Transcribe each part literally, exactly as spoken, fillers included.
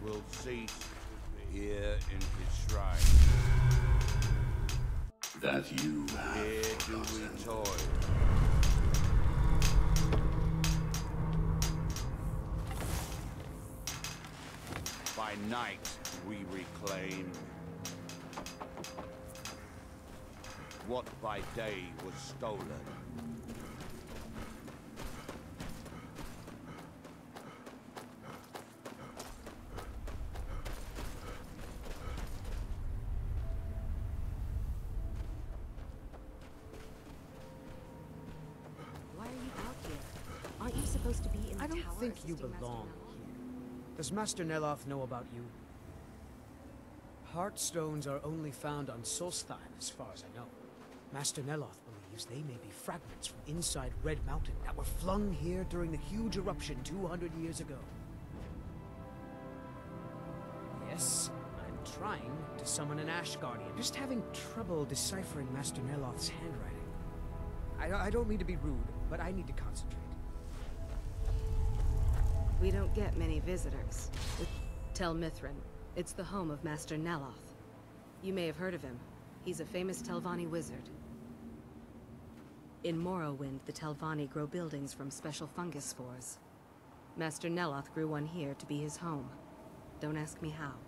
will cease here in his shrine. That you have Here do forgotten. we toil. By night we reclaim what by day was stolen. Why are you out here? Aren't you supposed to be in the I don't tower think you assisting Master belong Neloth? here. Does Master Neloth know about you? Heartstones are only found on Solstheim, as far as I know. Master Neloth believes they may be fragments from inside Red Mountain that were flung here during the huge eruption two hundred years ago. Yes, I'm trying to summon an Ash Guardian, just having trouble deciphering Master Neloth's handwriting. I, I don't mean to be rude, but I need to concentrate. We don't get many visitors. Tel Mithrin. It's the home of Master Neloth. You may have heard of him. He's a famous Telvanni wizard. In Morrowind, the Telvanni grow buildings from special fungus spores. Master Neloth grew one here to be his home. Don't ask me how.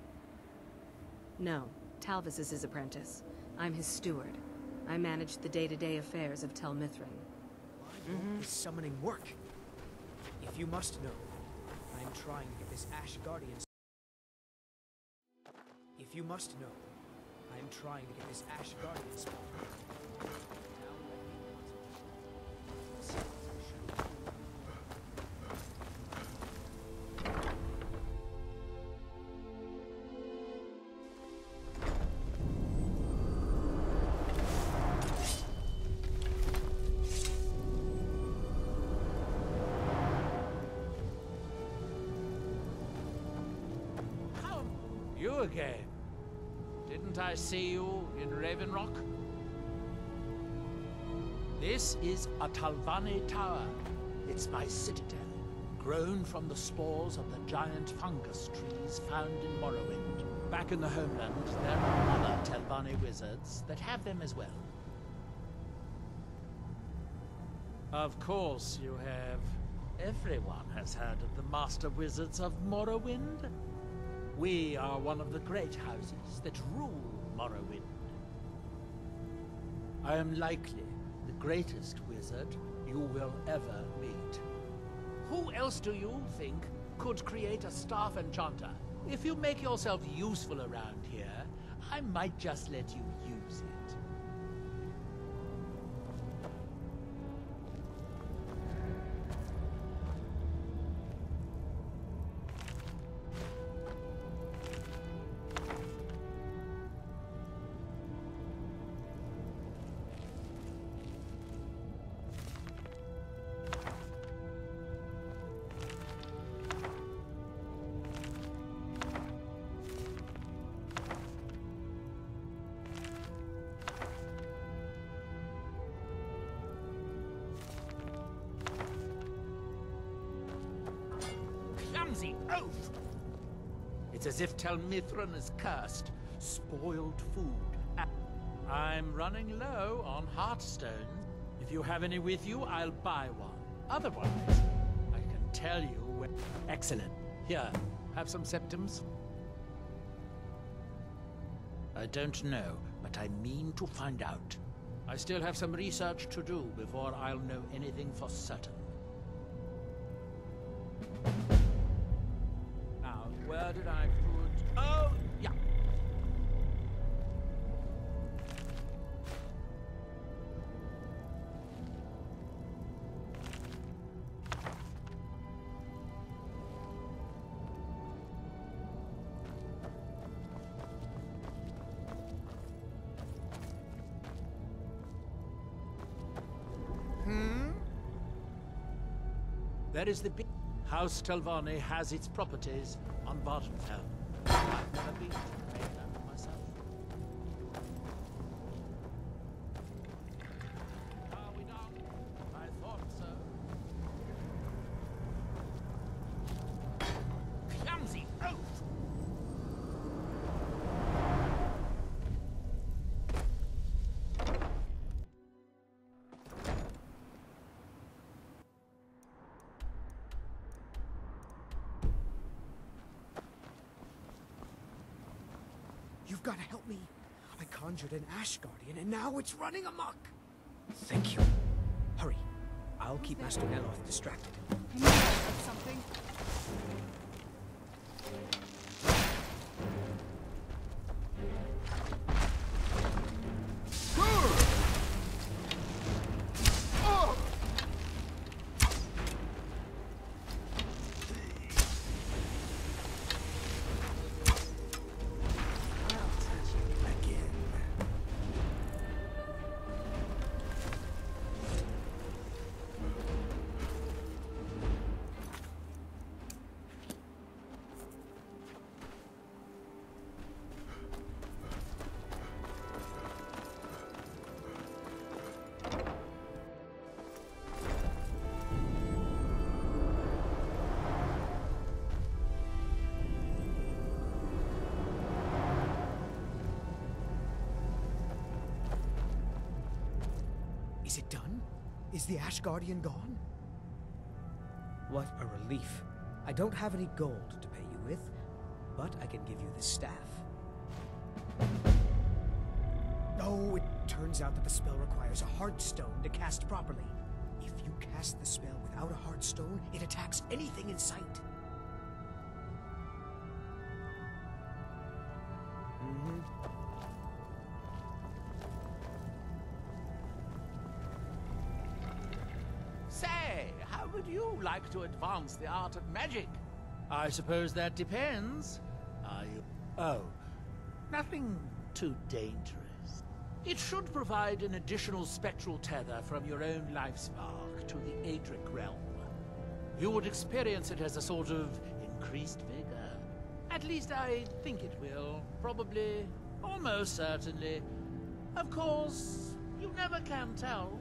No, Talvis is his apprentice. I'm his steward. I manage the day-to-day affairs of Tel Mithrin. Why won't this summoning work? If you must know, I'm trying to get this Ash Guardian. If you must know, I'm trying to get this Ash Guardian spawned. Now let me concentrate. You again? Didn't I see you in Raven Rock? This is a Telvanni tower. It's my citadel, grown from the spores of the giant fungus trees found in Morrowind. Back in the homeland, there are other Telvanni wizards that have them as well. Of course you have. Everyone has heard of the Master Wizards of Morrowind. We are one of the great houses that rule Morrowind. I am likely the greatest wizard you will ever meet. Who else do you think could create a staff enchanter? If you make yourself useful around here, I might just let you use it. Clumsy oaf! It's as if Tel Mithrin is cursed. Spoiled food. I'm running low on heartstones. If you have any with you, I'll buy one. Otherwise, I can tell you where... Excellent. Here, have some septums. I don't know, but I mean to find out. I still have some research to do before I'll know anything for certain. Now, where did I put... Oh, yeah. Hmm? There is the big... House Telvanni has its properties on Vardenfell. I've never been to the mainland myself. Are we done? I thought so. Clumsy oaf! gotta help me. I conjured an Ash Guardian, and now it's running amok. Thank you. Hurry. I'll keep Master Neloth distracted. I knew I heard something. Is it done? Is the Ash Guardian gone? What a relief. I don't have any gold to pay you with, but I can give you the staff. Oh, it turns out that the spell requires a heart stone to cast properly. If you cast the spell without a heart stone, it attacks anything in sight. Mm-hmm. Say, how would you like to advance the art of magic? I suppose that depends. Are you... Oh, nothing too dangerous. It should provide an additional spectral tether from your own life spark to the Adric realm. You would experience it as a sort of increased vigor. At least I think it will. Probably. Almost certainly. Of course, you never can tell.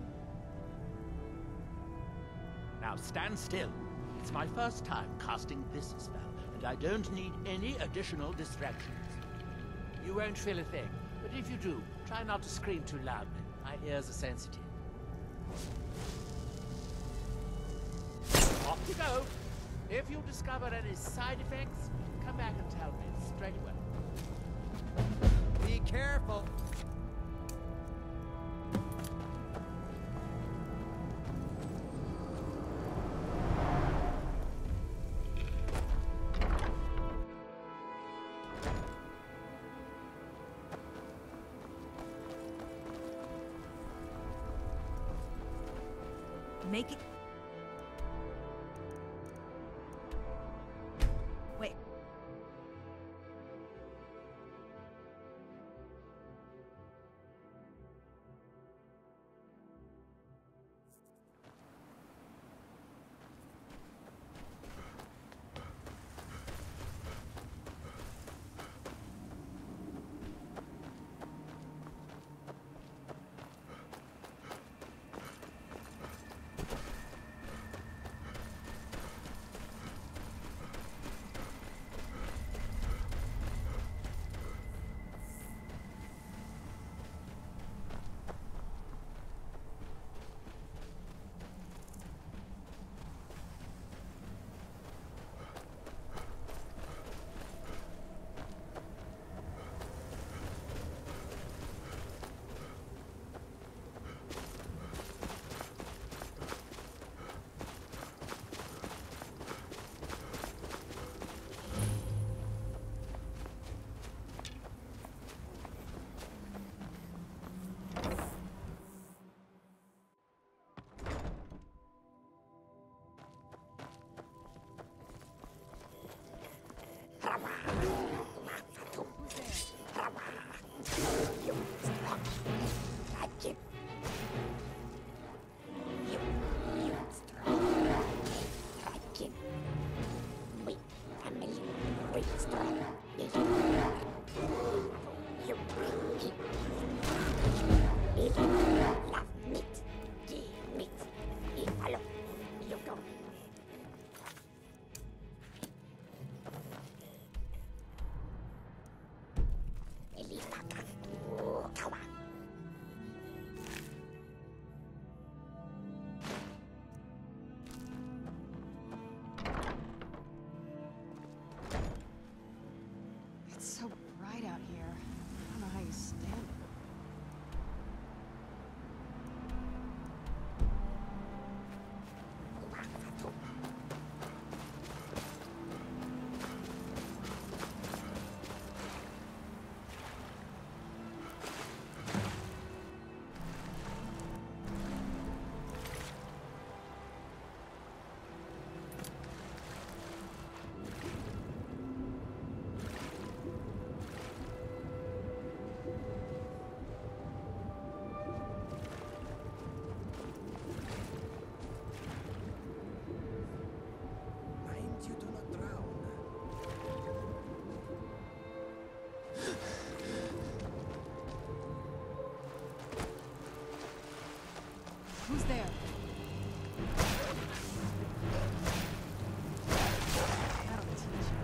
Now stand still. It's my first time casting this spell, and I don't need any additional distractions. You won't feel a thing, but if you do, try not to scream too loudly. My ears are sensitive. Off you go. If you discover any side effects, come back and tell me straight away. Be careful. Make it... Wait. Who's there? That'll teach you.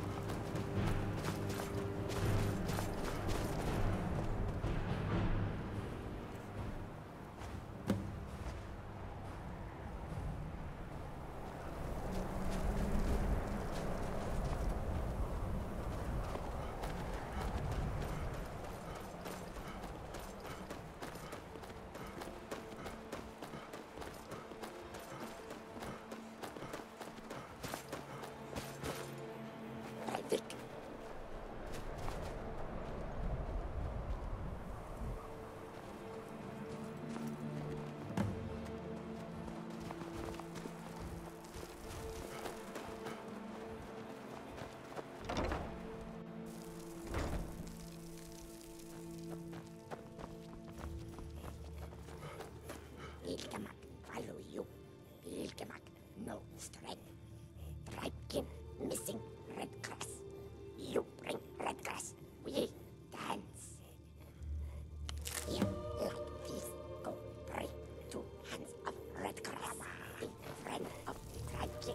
Ilgamak, follow you. Ilgamak, no strength. Tribekin, missing red grass. You bring red grass. We dance. Here, here, please go. Bring two hands of red grass. Be friend of Tribekin.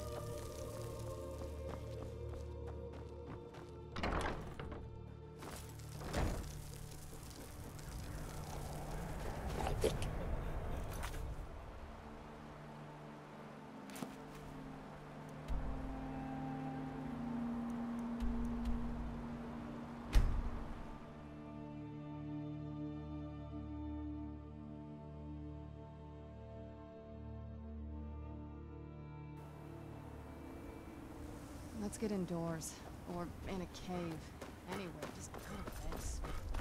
Tribekin. Let's get indoors. Or in a cave. Anyway, just go to this.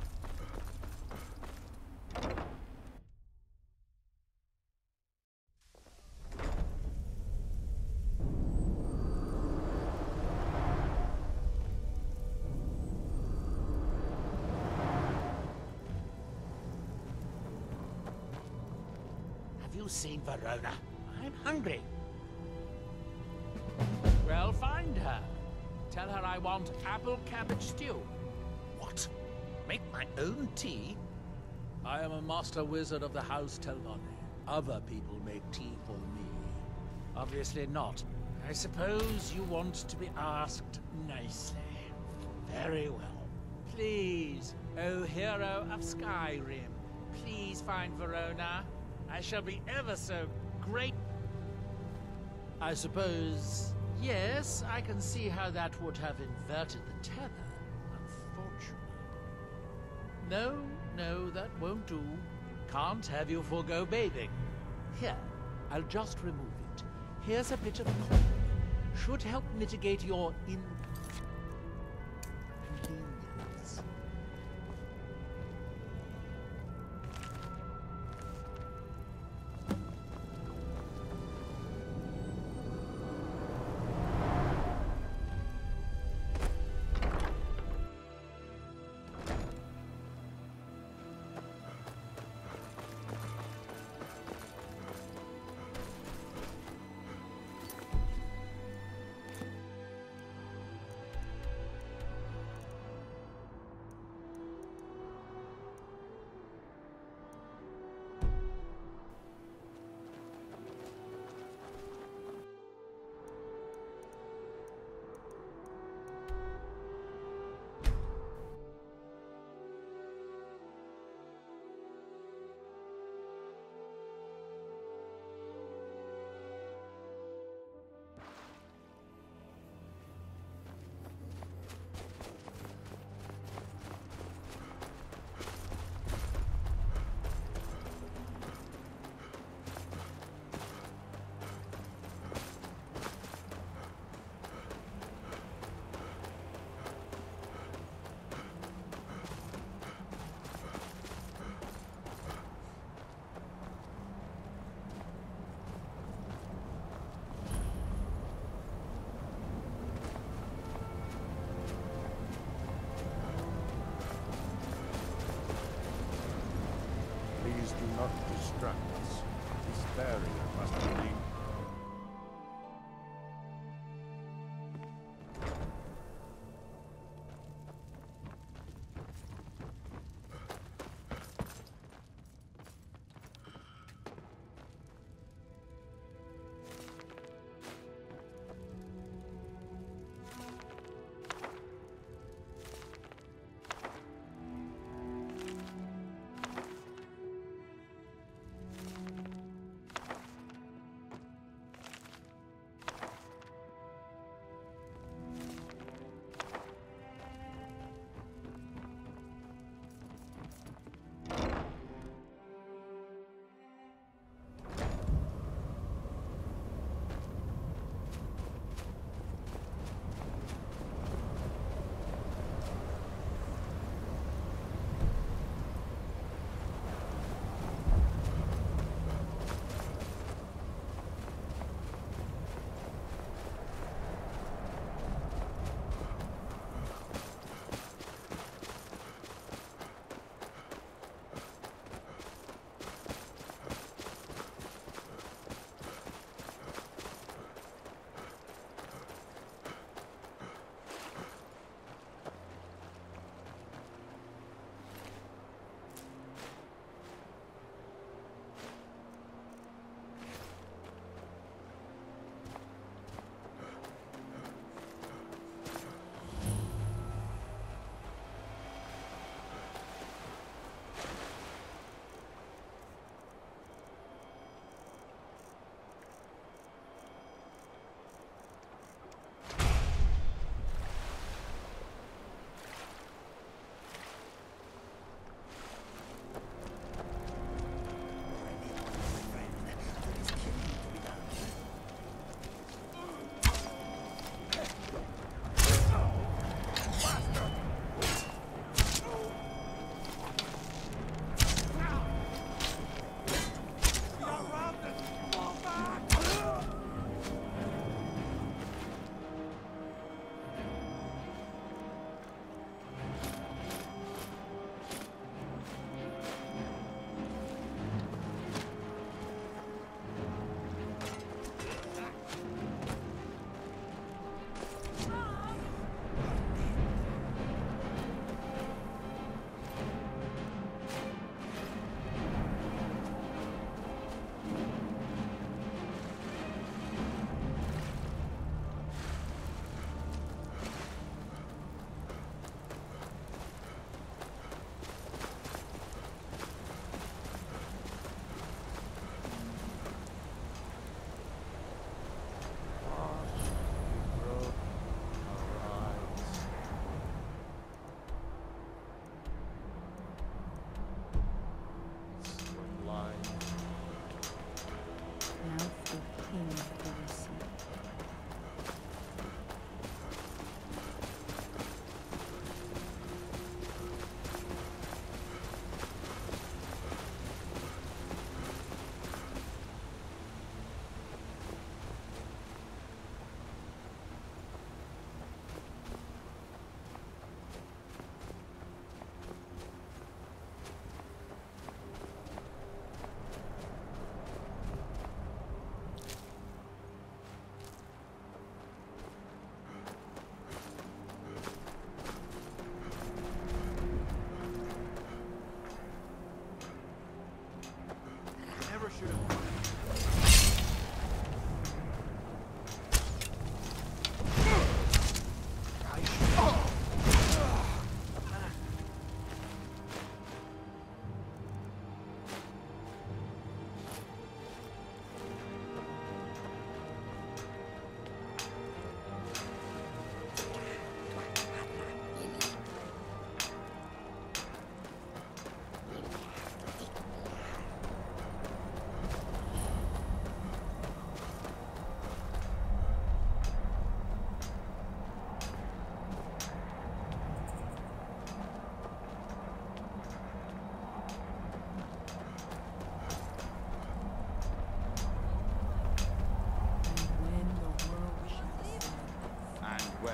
Have you seen Verona? I'm hungry. Well, find her. Tell her I want apple cabbage stew. What? Make my own tea? I am a master wizard of the House Telvanni. Other people make tea for me. Obviously not. I suppose you want to be asked nicely. Very well. Please, O hero of Skyrim, please find Verona. I shall be ever so great. I suppose, yes, I can see how that would have inverted the tether, unfortunately. No, no, that won't do. Can't have you forego bathing. Here, I'll just remove it. Here's a bit of cotton. Should help mitigate your inconvenience.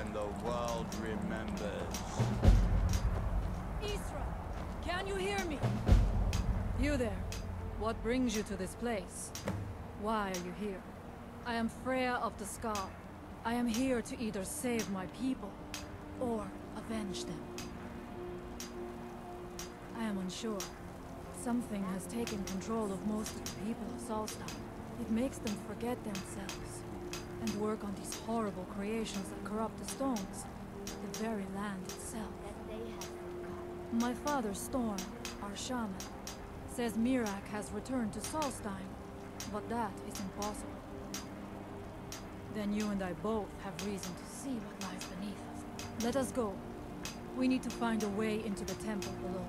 when the world remembers. Isra, can you hear me? You there. What brings you to this place? Why are you here? I am Freya of the Scar. I am here to either save my people, or avenge them. I am unsure. Something has taken control of most of the people of Solstheim. It makes them forget themselves, and work on these horrible creations that corrupt the stones, the very land itself. My father, Storm, our shaman, says Miraak has returned to Solstheim, but that is impossible. Then you and I both have reason to see what lies beneath us. Let us go. We need to find a way into the temple below.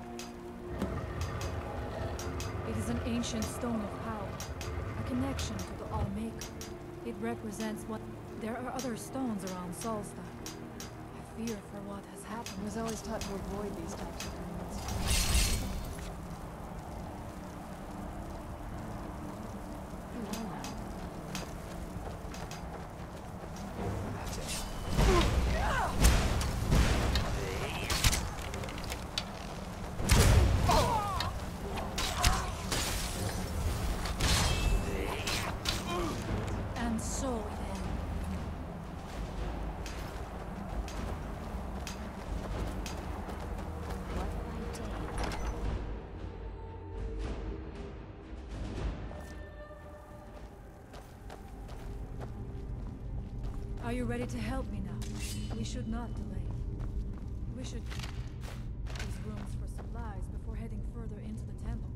It is an ancient stone of power, a connection to the All-Maker. It represents what... There are other stones around Solstheim. I fear for what has happened. I was always taught to avoid these types of things. And so it ends. Are you ready to help me now? We should not delay. We should use rooms for supplies before heading further into the temple.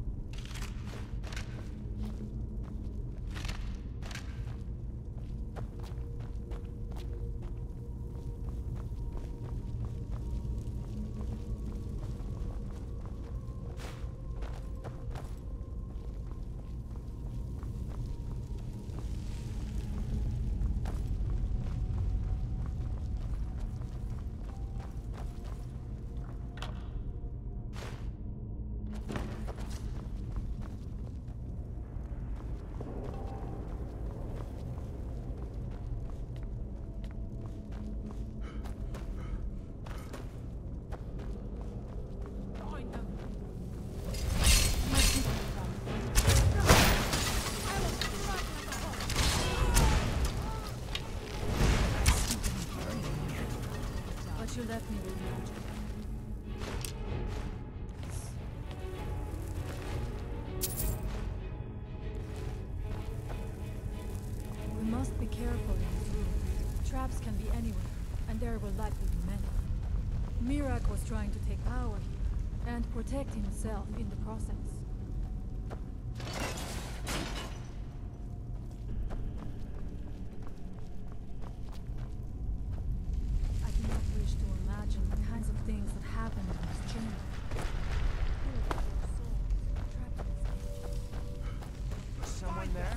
But you left me with magic. We must be careful in this room. Traps can be anywhere, and there will likely be many. Miraak was trying to take power here, and protect himself in the process. I do not wish to imagine the kinds of things that happened in this chamber. Who are their souls trapped in this cage? Someone there?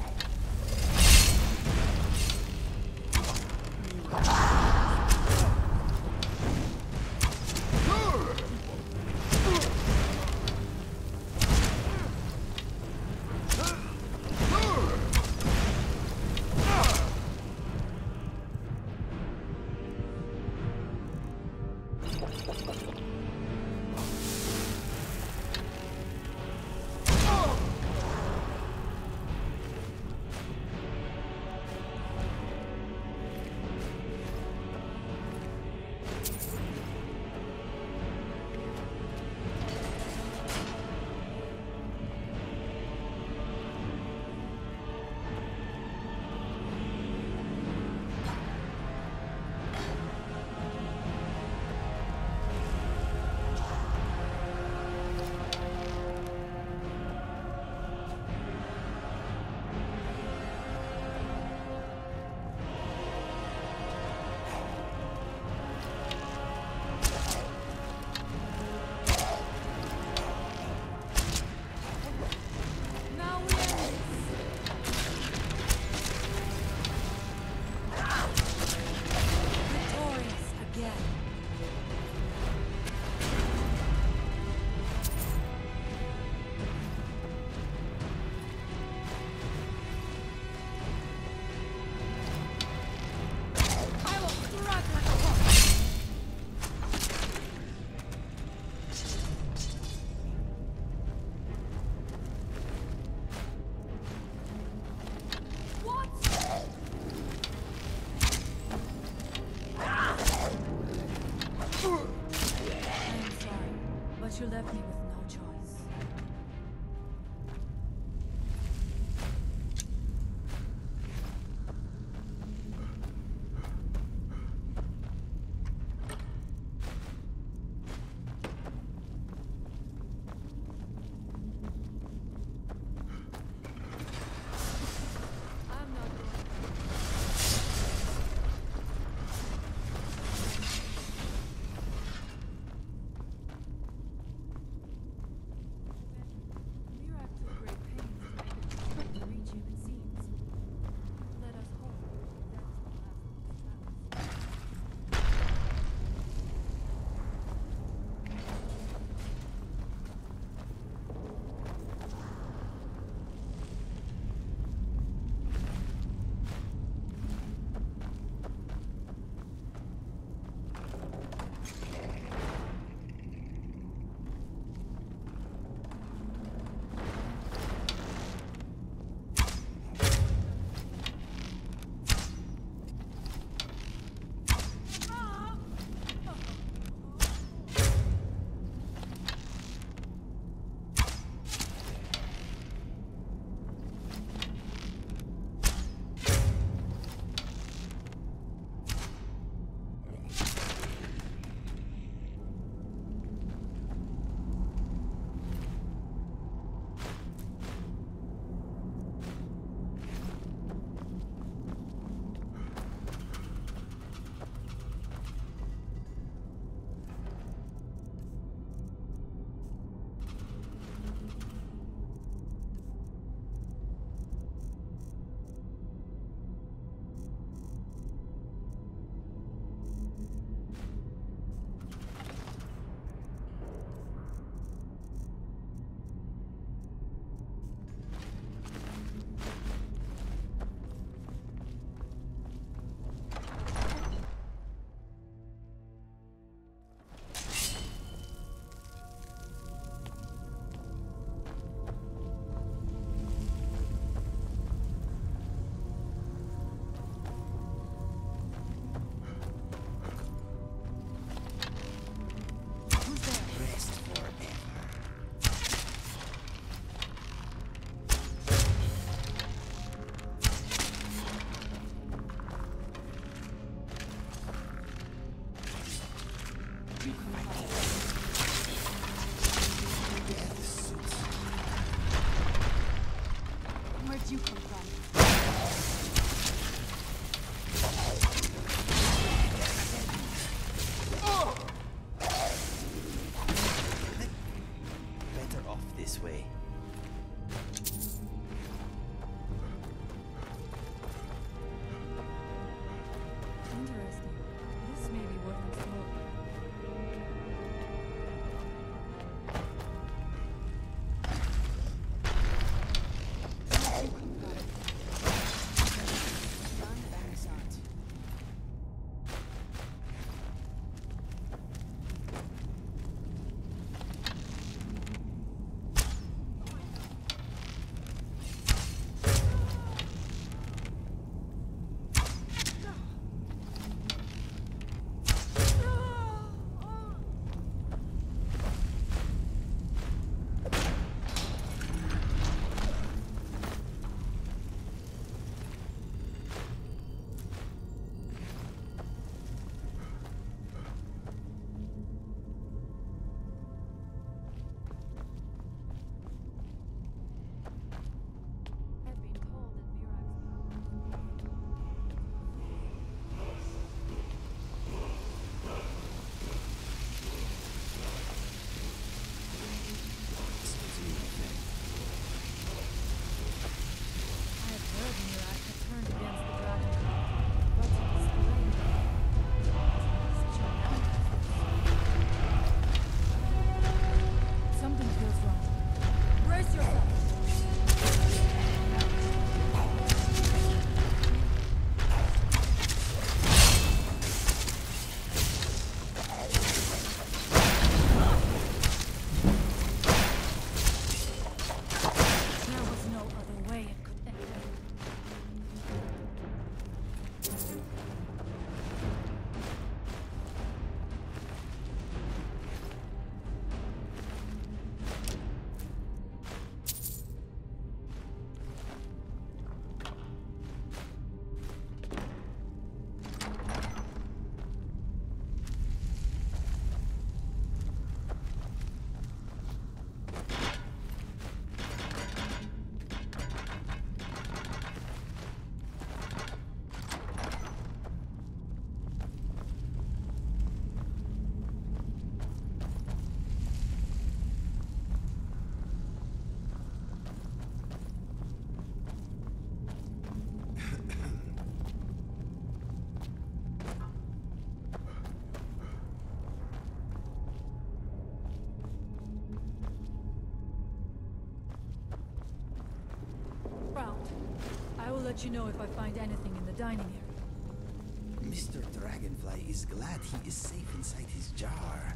let you know if I find anything in the dining area. Mister Dragonfly is glad he is safe inside his jar.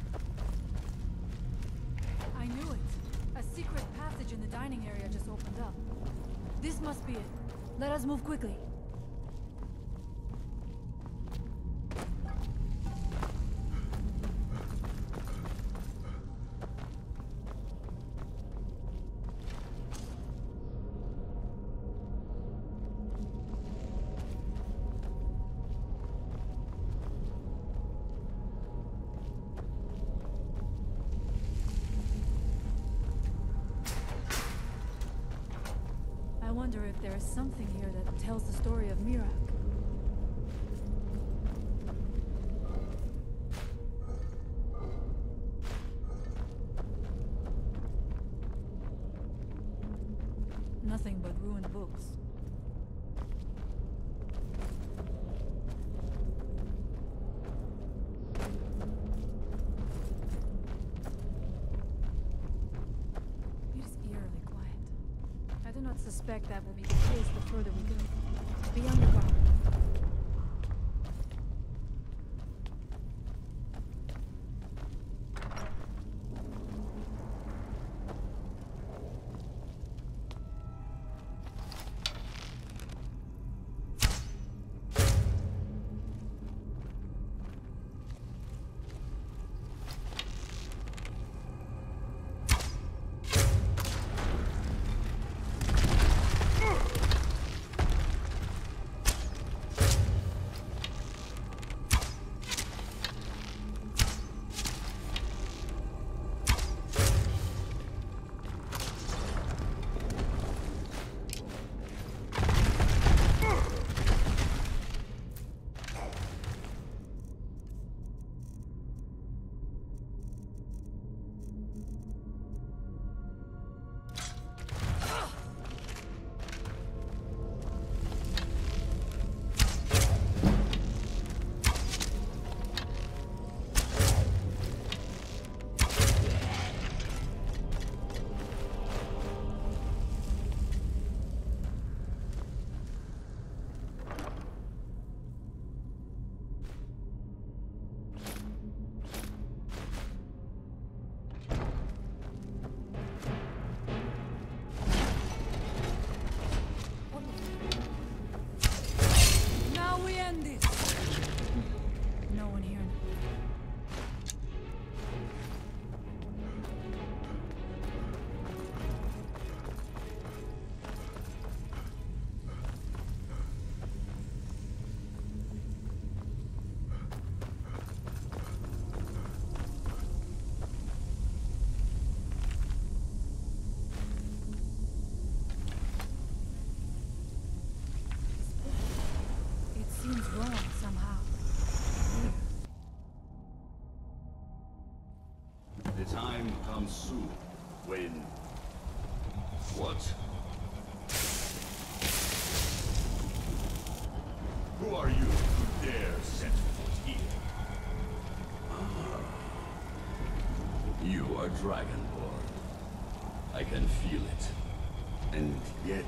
I knew it. A secret passage in the dining area just opened up. This must be it. Let us move quickly. I wonder if there is something here that tells the story of Miraak. Nothing but ruined books. It is eerily quiet. I do not suspect that will be the case the further we go. Be on your guard. Wrong somehow. The time comes soon when... What? Who are you who dare set foot here? Ah. You are Dragonborn. I can feel it. And yet...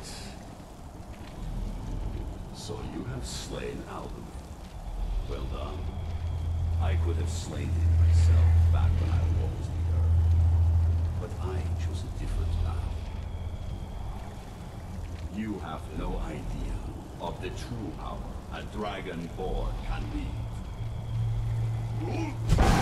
So you have slain Alvin. Well done. I could have slain him myself back when I walked the earth. But I chose a different path. You have no idea of the true power a Dragonborn can wield.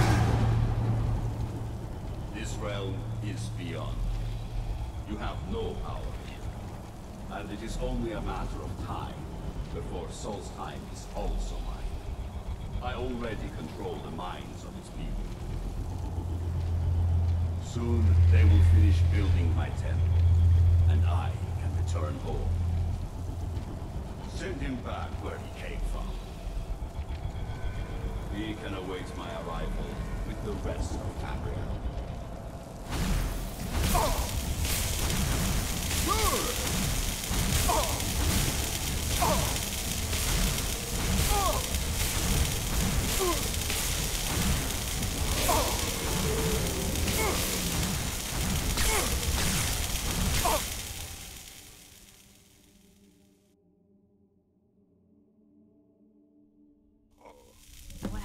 This realm is beyond. You have no power here. And it is only a matter of time before Solstheim is also mine. I already control the minds of its people. Soon they will finish building my temple, and I can return home. Send him back where he came from. He can await my arrival with the rest of Tamriel. Oh!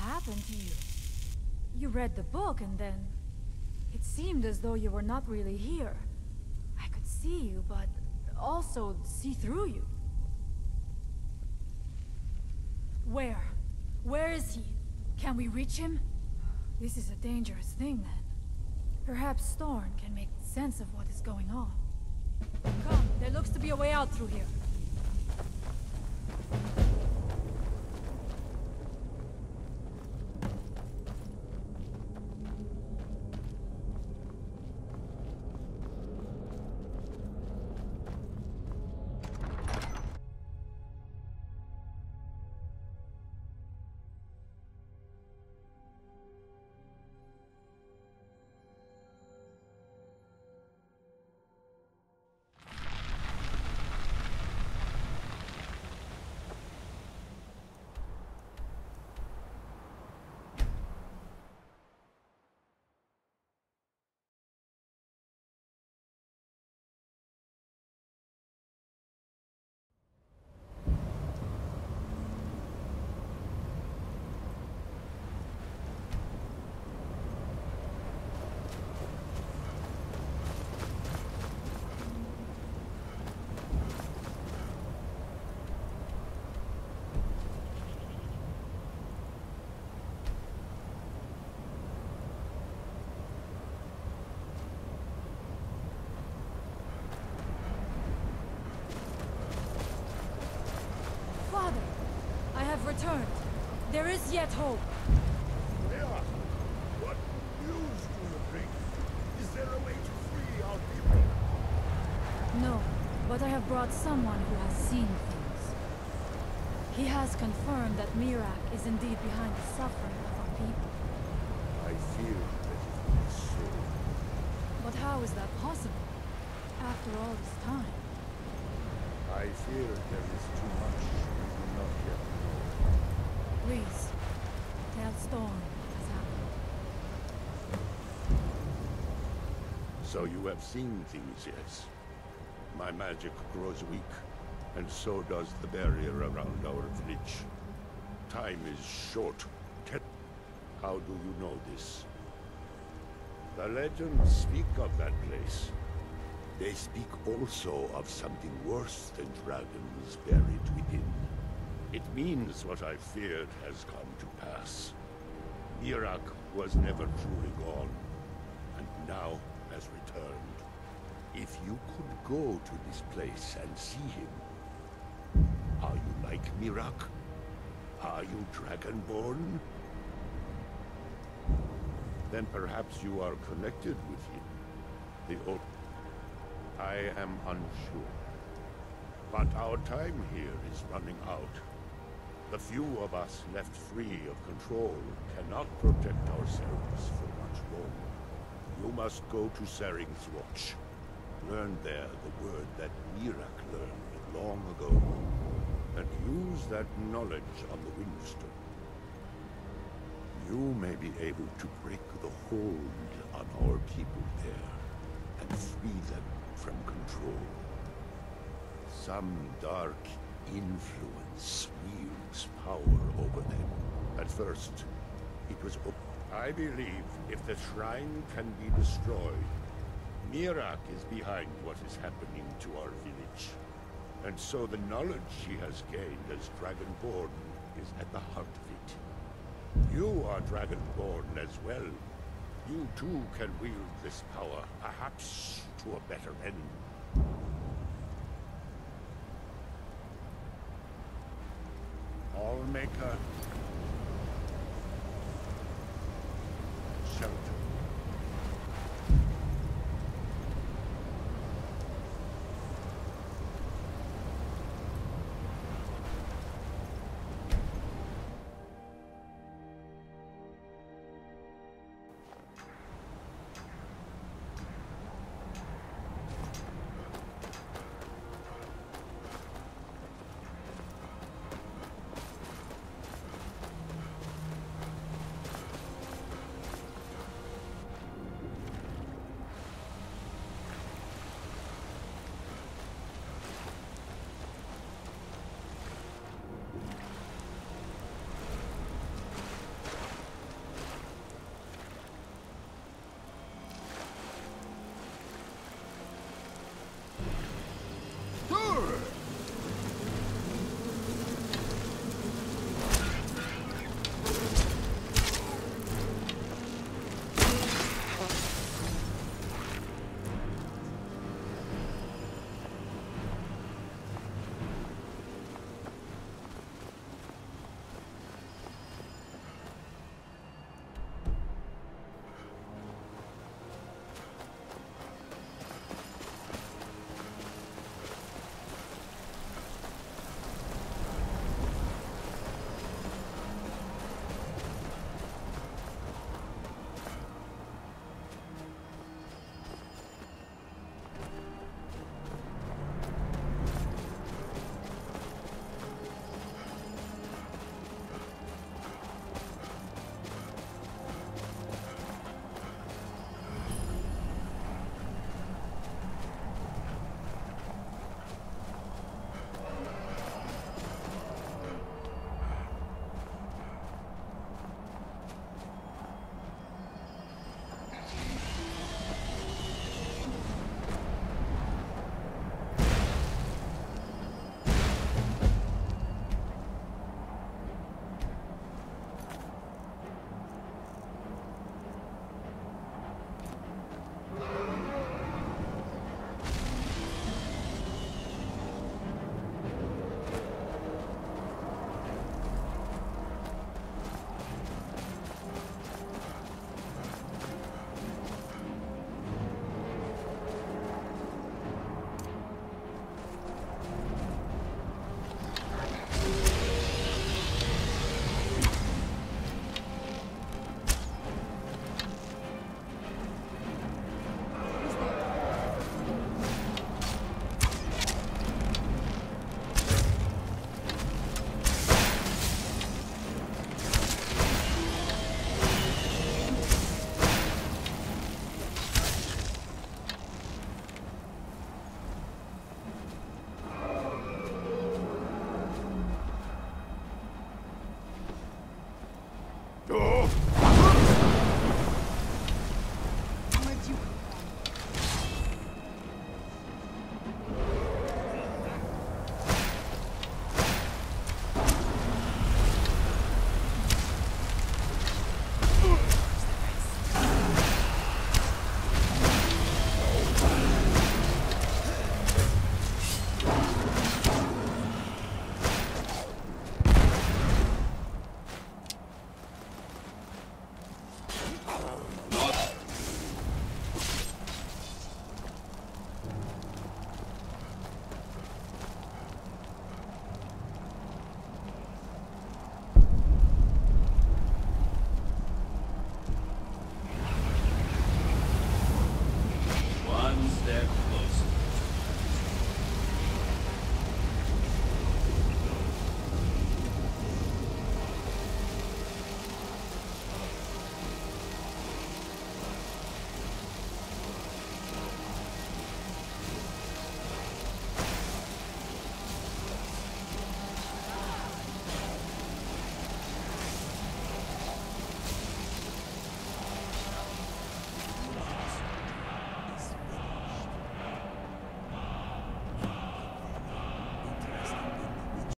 happened to you? You read the book and then... It seemed as though you were not really here. I could see you, but also see through you. Where? Where is he? Can we reach him? This is a dangerous thing, then. Perhaps Thorn can make sense of what is going on. Come, there looks to be a way out through here. Returned. There is yet hope. Miraak, what news do you bring? Is there a way to free our people? No, but I have brought someone who has seen things. He has confirmed that Miraak is indeed behind the suffering of our people. I fear that it is so. But how is that possible? After all this time? I fear there is too much we do not yet know. Please, tell Storm what has happened. So you have seen things, yes? My magic grows weak, and so does the barrier around our village. Time is short. How do you know this? The legends speak of that place. They speak also of something worse than dragons buried within. It means what I feared has come to pass. Miraak was never truly gone, and now has returned. If you could go to this place and see him, are you like Miraak? Are you Dragonborn? Then perhaps you are connected with him. The old... I am unsure. But our time here is running out. The few of us left free of control cannot protect ourselves for much longer. You must go to Saring's Watch. Learn there the word that Miraak learned long ago, and use that knowledge on the Windstone. You may be able to break the hold on our people there, and free them from control. Some dark influence wields power over them. At first, it was... I believe if the shrine can be destroyed, Miraak is behind what is happening to our village. And so the knowledge she has gained as Dragonborn is at the heart of it. You are Dragonborn as well. You too can wield this power, perhaps to a better end. Allmaker